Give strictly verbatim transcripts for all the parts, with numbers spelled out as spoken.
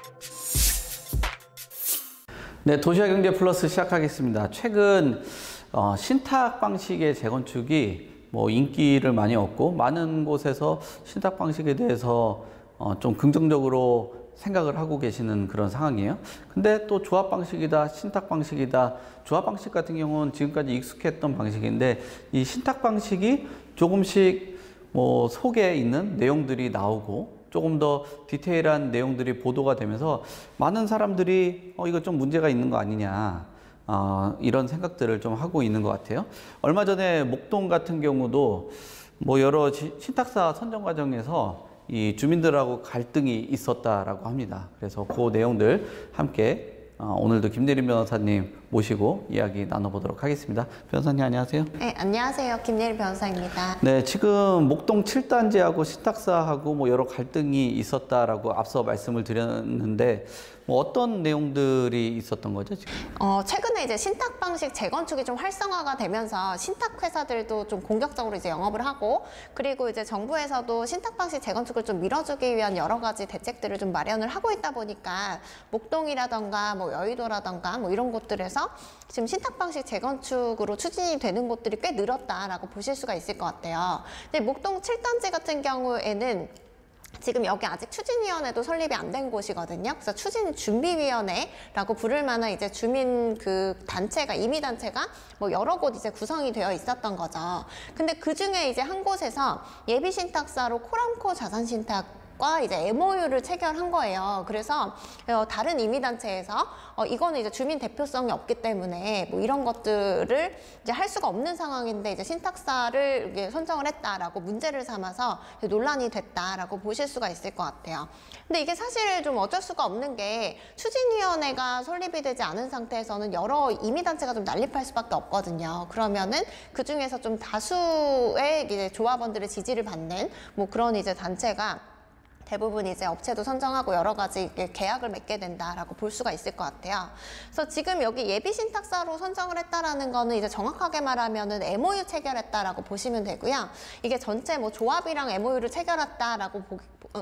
네, 도시화경제 플러스 시작하겠습니다. 최근 어, 신탁 방식의 재건축이 뭐 인기를 많이 얻고 많은 곳에서 신탁 방식에 대해서 어, 좀 긍정적으로 생각을 하고 계시는 그런 상황이에요. 근데 또 조합 방식이다, 신탁 방식이다. 조합 방식 같은 경우는 지금까지 익숙했던 방식인데 이 신탁 방식이 조금씩 뭐 속에 있는 내용들이 나오고 조금 더 디테일한 내용들이 보도가 되면서 많은 사람들이 어, 이거 좀 문제가 있는 거 아니냐, 어, 이런 생각들을 좀 하고 있는 것 같아요. 얼마 전에 목동 같은 경우도 뭐 여러 지, 신탁사 선정 과정에서 이 주민들하고 갈등이 있었다라고 합니다. 그래서 그 내용들 함께 어, 오늘도 김대림 변호사님 모시고 이야기 나눠보도록 하겠습니다. 변호사님 안녕하세요. 네, 안녕하세요. 김예리 변호사입니다. 네, 지금 목동 칠 단지하고 신탁사하고 뭐 여러 갈등이 있었다라고 앞서 말씀을 드렸는데 뭐 어떤 내용들이 있었던 거죠, 지금? 어, 최근에 이제 신탁 방식 재건축이 좀 활성화가 되면서 신탁 회사들도 좀 공격적으로 이제 영업을 하고, 그리고 이제 정부에서도 신탁 방식 재건축을 좀 밀어주기 위한 여러 가지 대책들을 좀 마련을 하고 있다 보니까 목동이라던가 뭐 여의도라던가 뭐 이런 곳들에서 지금 신탁 방식 재건축으로 추진이 되는 곳들이 꽤 늘었다라고 보실 수가 있을 것 같아요. 근데 목동 칠 단지 같은 경우에는 지금 여기 아직 추진위원회도 설립이 안 된 곳이거든요. 그래서 추진준비위원회라고 부를 만한 이제 주민 그 단체가, 임의단체가 뭐 여러 곳 이제 구성이 되어 있었던 거죠. 근데 그 중에 이제 한 곳에서 예비신탁사로 코람코 자산신탁 과 이제 엠오유를 체결한 거예요. 그래서 어, 다른 임의단체에서 어, 이거는 이제 주민 대표성이 없기 때문에 뭐 이런 것들을 이제 할 수가 없는 상황인데 이제 신탁사를 이게 선정을 했다라고 문제를 삼아서 논란이 됐다라고 보실 수가 있을 것 같아요. 근데 이게 사실 좀 어쩔 수가 없는 게 추진위원회가 설립이 되지 않은 상태에서는 여러 임의단체가 좀 난립할 수밖에 없거든요. 그러면은 그 중에서 좀 다수의 이제 조합원들의 지지를 받는 뭐 그런 이제 단체가 대부분 이제 업체도 선정하고 여러 가지 계약을 맺게 된다라고 볼 수가 있을 것 같아요. 그래서 지금 여기 예비신탁사로 선정을 했다라는 거는 이제 정확하게 말하면은 엠오유 체결했다라고 보시면 되고요. 이게 전체 뭐 조합이랑 엠오유를 체결했다라고 보기,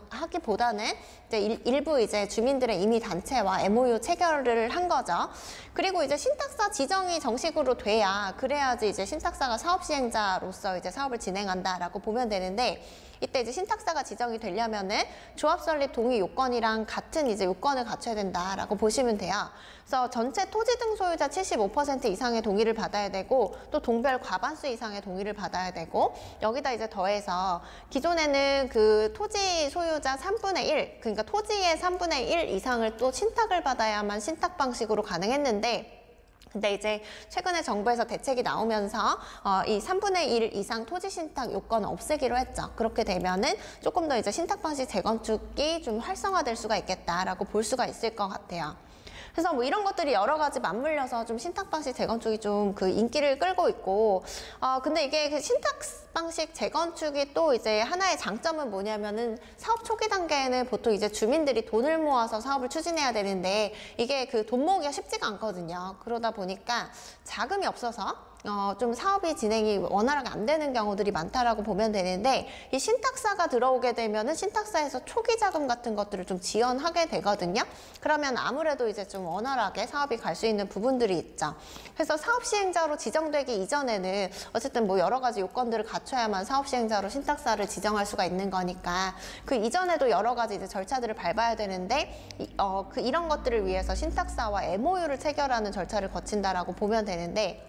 하기보다는 이제 일, 일부 이제 주민들의 임의 단체와 엠오유 체결을 한 거죠. 그리고 이제 신탁사 지정이 정식으로 돼야, 그래야지 이제 신탁사가 사업 시행자로서 이제 사업을 진행한다라고 보면 되는데, 이때 이제 신탁사가 지정이 되려면은 조합 설립 동의 요건이랑 같은 이제 요건을 갖춰야 된다라고 보시면 돼요. 그래서 전체 토지 등 소유자 칠십오 퍼센트 이상의 동의를 받아야 되고, 또 동별 과반수 이상의 동의를 받아야 되고, 여기다 이제 더해서 기존에는 그 토지 소유자 삼분의 일, 그러니까 토지의 삼분의 일 이상을 또 신탁을 받아야만 신탁 방식으로 가능했는데, 근데 이제 최근에 정부에서 대책이 나오면서 어, 이 삼분의 일 이상 토지 신탁 요건을 없애기로 했죠. 그렇게 되면은 조금 더 이제 신탁 방식 재건축이 좀 활성화될 수가 있겠다라고 볼 수가 있을 것 같아요. 그래서 뭐 이런 것들이 여러 가지 맞물려서 좀 신탁 방식 재건축이 좀 그 인기를 끌고 있고, 어 근데 이게 그 신탁 방식 재건축이 또 이제 하나의 장점은 뭐냐면은 사업 초기 단계에는 보통 이제 주민들이 돈을 모아서 사업을 추진해야 되는데 이게 그 돈 모으기가 쉽지가 않거든요. 그러다 보니까 자금이 없어서 어, 좀 사업이 진행이 원활하게 안 되는 경우들이 많다라고 보면 되는데, 이 신탁사가 들어오게 되면은 신탁사에서 초기 자금 같은 것들을 좀 지원하게 되거든요. 그러면 아무래도 이제 좀 원활하게 사업이 갈 수 있는 부분들이 있죠. 그래서 사업 시행자로 지정되기 이전에는 어쨌든 뭐 여러 가지 요건들을 갖춰야만 사업 시행자로 신탁사를 지정할 수가 있는 거니까 그 이전에도 여러 가지 이제 절차들을 밟아야 되는데, 어, 그 이런 것들을 위해서 신탁사와 엠오유를 체결하는 절차를 거친다라고 보면 되는데,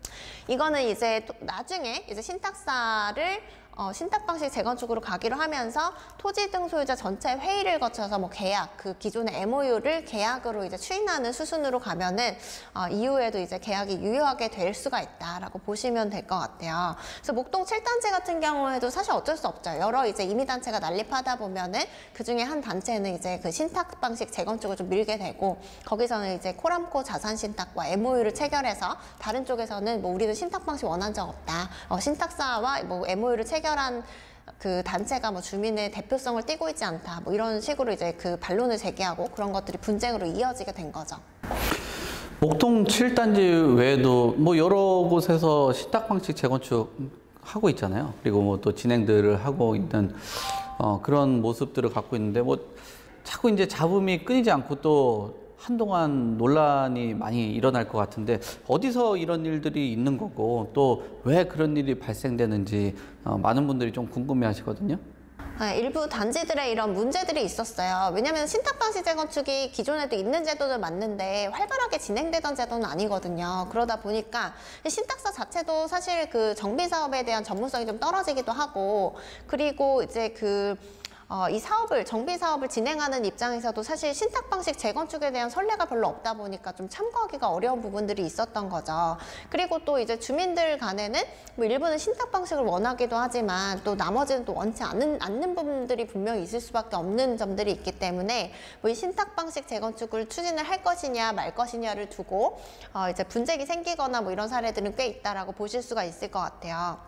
이거는 이제 나중에 이제 신탁사를 어, 신탁 방식 재건축으로 가기로 하면서 토지 등 소유자 전체 회의를 거쳐서 뭐 계약, 그 기존의 엠오유를 계약으로 이제 추인하는 수순으로 가면은 어, 이후에도 이제 계약이 유효하게 될 수가 있다라고 보시면 될 것 같아요. 그래서 목동 칠 단지 같은 경우에도 사실 어쩔 수 없죠. 여러 이제 임의단체가 난립하다 보면은 그 중에 한 단체는 이제 그 신탁 방식 재건축을 좀 밀게 되고, 거기서는 이제 코람코 자산신탁과 엠오유를 체결해서 다른 쪽에서는 뭐 우리는 신탁 방식 원한 적 없다. 어, 신탁사와 뭐 엠오유를 체결 한 그 단체가 뭐 주민의 대표성을 띠고 있지 않다, 뭐 이런 식으로 이제 그 반론을 제기하고 그런 것들이 분쟁으로 이어지게 된 거죠. 목동 칠 단지 외에도 뭐 여러 곳에서 신탁 방식 재건축 하고 있잖아요. 그리고 뭐 또 진행들을 하고 있는 어, 그런 모습들을 갖고 있는데, 뭐 자꾸 이제 잡음이 끊이지 않고 또 한동안 논란이 많이 일어날 것 같은데 어디서 이런 일들이 있는 거고 또 왜 그런 일이 발생되는지 어, 많은 분들이 좀 궁금해 하시거든요. 네, 일부 단지들의 이런 문제들이 있었어요. 왜냐하면 신탁방식 재건축이 기존에도 있는 제도는 맞는데 활발하게 진행되던 제도는 아니거든요. 그러다 보니까 신탁사 자체도 사실 그 정비 사업에 대한 전문성이 좀 떨어지기도 하고, 그리고 이제 그 어, 이 사업을, 정비 사업을 진행하는 입장에서도 사실 신탁 방식 재건축에 대한 선례가 별로 없다 보니까 좀 참고하기가 어려운 부분들이 있었던 거죠. 그리고 또 이제 주민들 간에는 뭐 일부는 신탁 방식을 원하기도 하지만 또 나머지는 또 원치 않는, 않는 부분들이 분명히 있을 수밖에 없는 점들이 있기 때문에 뭐 이 신탁 방식 재건축을 추진을 할 것이냐 말 것이냐를 두고 어, 이제 분쟁이 생기거나 뭐 이런 사례들은 꽤 있다라고 보실 수가 있을 것 같아요.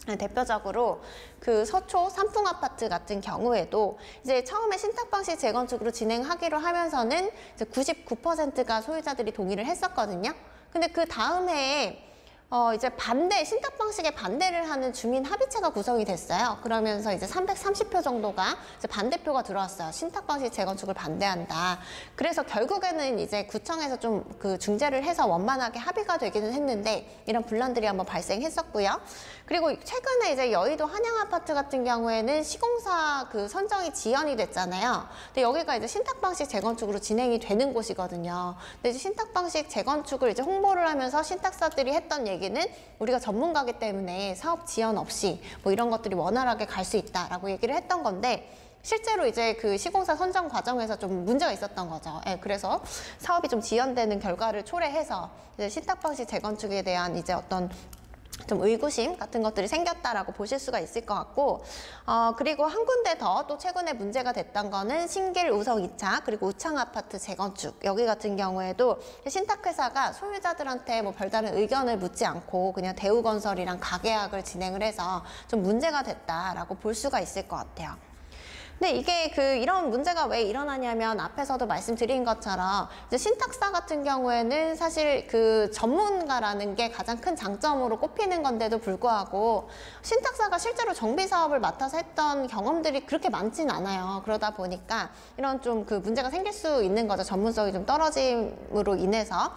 대표적으로 그 서초 삼풍 아파트 같은 경우에도 이제 처음에 신탁 방식 재건축으로 진행하기로 하면서는 이제 구십구 퍼센트가 소유자들이 동의를 했었거든요. 근데 그 다음 해에 어 이제 반대, 신탁 방식에 반대를 하는 주민 합의체가 구성이 됐어요. 그러면서 이제 삼백삼십 표 정도가 이제 반대표가 들어왔어요. 신탁 방식 재건축을 반대한다. 그래서 결국에는 이제 구청에서 좀 그 중재를 해서 원만하게 합의가 되기는 했는데 이런 분란들이 한번 발생했었고요. 그리고 최근에 이제 여의도 한양 아파트 같은 경우에는 시공사 그 선정이 지연이 됐잖아요. 근데 여기가 이제 신탁 방식 재건축으로 진행이 되는 곳이거든요. 근데 이제 신탁 방식 재건축을 이제 홍보를 하면서 신탁사들이 했던 얘기 얘기는 우리가 전문가기 때문에 사업 지연 없이 뭐 이런 것들이 원활하게 갈 수 있다라고 얘기를 했던 건데 실제로 이제 그 시공사 선정 과정에서 좀 문제가 있었던 거죠. 예, 그래서 사업이 좀 지연되는 결과를 초래해서 이제 신탁 방식 재건축에 대한 이제 어떤 좀 의구심 같은 것들이 생겼다라고 보실 수가 있을 것 같고, 어, 그리고 한 군데 더 또 최근에 문제가 됐던 거는 신길 우성 이 차 그리고 우창 아파트 재건축, 여기 같은 경우에도 신탁회사가 소유자들한테 뭐 별다른 의견을 묻지 않고 그냥 대우건설이랑 가계약을 진행을 해서 좀 문제가 됐다라고 볼 수가 있을 것 같아요. 근데 이게 그 이런 문제가 왜 일어나냐면 앞에서도 말씀드린 것처럼 이제 신탁사 같은 경우에는 사실 그 전문가라는 게 가장 큰 장점으로 꼽히는 건데도 불구하고 신탁사가 실제로 정비 사업을 맡아서 했던 경험들이 그렇게 많진 않아요. 그러다 보니까 이런 좀 그 문제가 생길 수 있는 거죠. 전문성이 좀 떨어짐으로 인해서.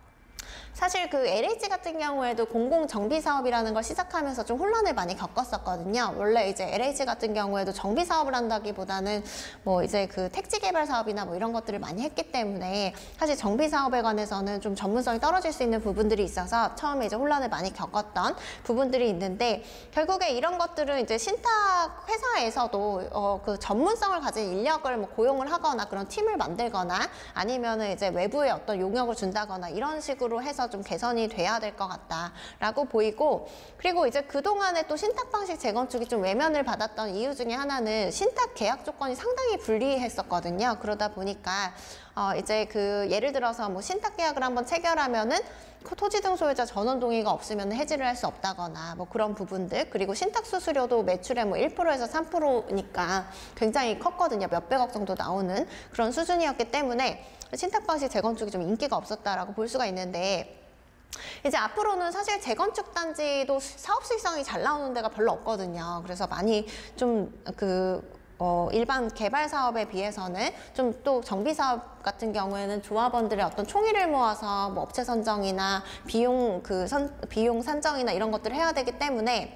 사실 그 엘에이치 같은 경우에도 공공정비 사업이라는 걸 시작하면서 좀 혼란을 많이 겪었었거든요. 원래 이제 엘에이치 같은 경우에도 정비 사업을 한다기보다는 뭐 이제 그 택지 개발 사업이나 뭐 이런 것들을 많이 했기 때문에 사실 정비 사업에 관해서는 좀 전문성이 떨어질 수 있는 부분들이 있어서 처음에 이제 혼란을 많이 겪었던 부분들이 있는데 결국에 이런 것들은 이제 신탁 회사에서도 어 그 전문성을 가진 인력을 뭐 고용을 하거나 그런 팀을 만들거나 아니면은 이제 외부에 어떤 용역을 준다거나 이런 식으로 해서 좀 개선이 돼야 될 것 같다라고 보이고, 그리고 이제 그동안에 또 신탁 방식 재건축이 좀 외면을 받았던 이유 중에 하나는 신탁 계약 조건이 상당히 불리했었거든요. 그러다 보니까 어 이제 그 예를 들어서 뭐 신탁 계약을 한번 체결하면은 그 토지 등 소유자 전원 동의가 없으면 해지를 할 수 없다거나 뭐 그런 부분들, 그리고 신탁 수수료도 매출의 뭐 일 퍼센트에서 삼 퍼센트니까 굉장히 컸거든요. 몇백억 정도 나오는 그런 수준이었기 때문에 신탁 방식 재건축이 좀 인기가 없었다라고 볼 수가 있는데, 이제 앞으로는 사실 재건축 단지도 사업 수익성이 잘 나오는 데가 별로 없거든요. 그래서 많이 좀 그 어, 일반 개발 사업에 비해서는 좀 또 정비 사업 같은 경우에는 조합원들의 어떤 총의를 모아서 뭐 업체 선정이나 비용 그 선, 비용 산정이나 이런 것들을 해야 되기 때문에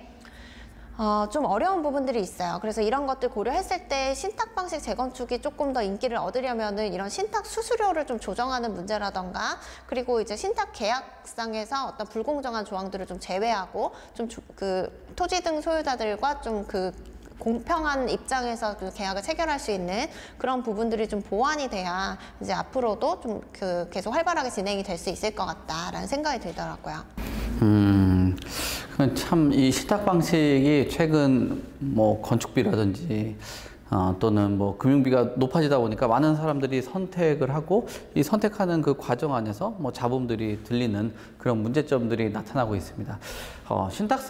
어, 좀 어려운 부분들이 있어요. 그래서 이런 것들 고려했을 때 신탁 방식 재건축이 조금 더 인기를 얻으려면은 이런 신탁 수수료를 좀 조정하는 문제라던가, 그리고 이제 신탁 계약상에서 어떤 불공정한 조항들을 좀 제외하고 좀 그 토지 등 소유자들과 좀 그 공평한 입장에서 그 계약을 체결할 수 있는 그런 부분들이 좀 보완이 돼야 이제 앞으로도 좀 그 계속 활발하게 진행이 될 수 있을 것 같다라는 생각이 들더라고요. 음, 참 이 신탁 방식이 최근 뭐 건축비라든지 어, 또는 뭐 금융비가 높아지다 보니까 많은 사람들이 선택을 하고 이 선택하는 그 과정 안에서 뭐 잡음들이 들리는 그런 문제점들이 나타나고 있습니다. 어,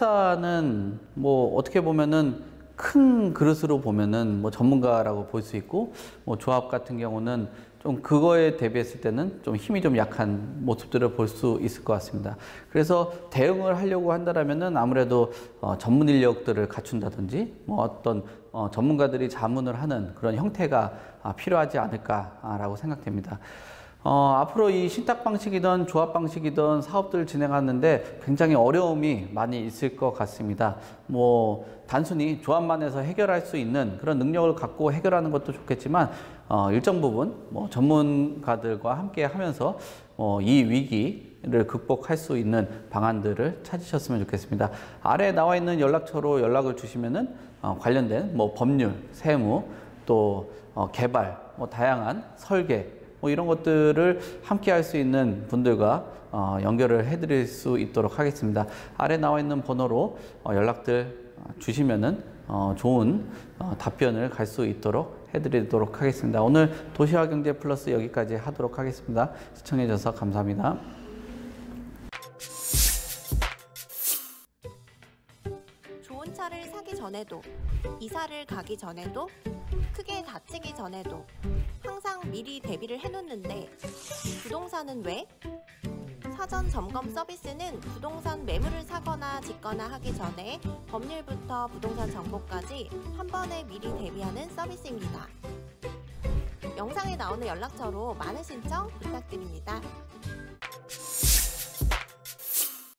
신탁사는 뭐 어떻게 보면은 큰 그릇으로 보면은 뭐 전문가라고 볼 수 있고, 뭐 조합 같은 경우는 좀 그거에 대비했을 때는 좀 힘이 좀 약한 모습들을 볼 수 있을 것 같습니다. 그래서 대응을 하려고 한다면은 아무래도 어, 전문 인력들을 갖춘다든지 뭐 어떤 어, 전문가들이 자문을 하는 그런 형태가 아, 필요하지 않을까라고 생각됩니다. 어, 앞으로 이 신탁 방식이든 조합 방식이든 사업들을 진행하는데 굉장히 어려움이 많이 있을 것 같습니다. 뭐 단순히 조합만 해서 해결할 수 있는 그런 능력을 갖고 해결하는 것도 좋겠지만 어, 일정 부분 뭐 전문가들과 함께 하면서 어, 이 위기를 극복할 수 있는 방안들을 찾으셨으면 좋겠습니다. 아래에 나와 있는 연락처로 연락을 주시면은 어, 관련된 뭐 법률, 세무, 또 어, 개발, 뭐 다양한 설계 뭐 이런 것들을 함께 할 수 있는 분들과 어, 연결을 해드릴 수 있도록 하겠습니다. 아래 나와 있는 번호로 어, 연락들 주시면은 어, 좋은 어, 답변을 갈 수 있도록 해드리도록 하겠습니다. 오늘 도시화 경제 플러스 여기까지 하도록 하겠습니다. 시청해 주셔서 감사합니다. 좋은 차를 사기 전에도, 이사를 가기 전에도, 크게 다치기 전에도 항상 미리 대비를 해놓는데 부동산은 왜? 사전 점검 서비스는 부동산 매물을 사거나 짓거나 하기 전에 법률부터 부동산 정보까지 한 번에 미리 대비하는 서비스입니다. 영상에 나오는 연락처로 많은 신청 부탁드립니다.